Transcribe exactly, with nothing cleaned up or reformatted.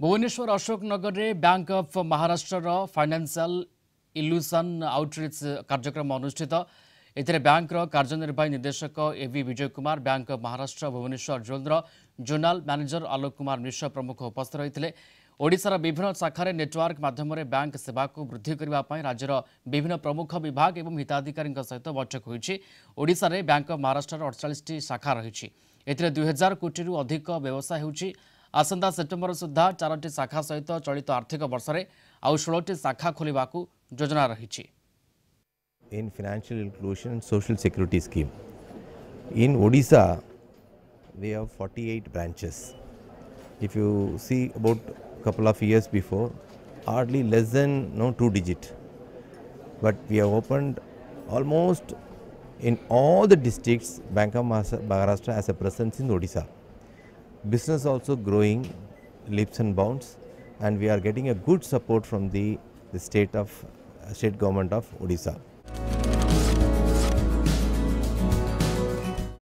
भुवनेश्वर अशोक नगर रे bank of Maharashtra रो financial inclusion outreach कार्यक्रम अनुष्ठित एथिरे बैंक रो कार्यनिर्वाही निर्देशक A V Vijay Kumar bank of Maharashtra Bhubaneswar zone रो जोनल मैनेजर आलोक कुमार मिश्र प्रमुख उपस्थित रहिथिले। ओडिशार विभिन्न शाखार नेटवर्क माध्यम बैंक सेवा को वृद्धि करने राज्यर विभिन्न प्रमुख विभाग और हिताधिकारी सहित बैठक होईछि। ओडिशा रे बैंक ऑफ महाराष्ट्र अड़तालीस टी शाखा रही एथिरे दुई हजार कोटी रु अधिक व्यवसाय होउछि। आसंता सेप्टेम्बर सुधा चारोटी शाखा सहित चलित आर्थिक वर्ष में आउ षोलटी शाखा खोलिबाकू योजना रही। In financial inclusion and social security scheme, in Odisha we have forty-eight branches. If you see about couple of years before, hardly less than no two digit, but we have opened almost in all the districts. Bank of Maharashtra has a presence in Odisha. Business also growing leaps and bounds, and we are getting a good support from the, the state of state government of Odisha.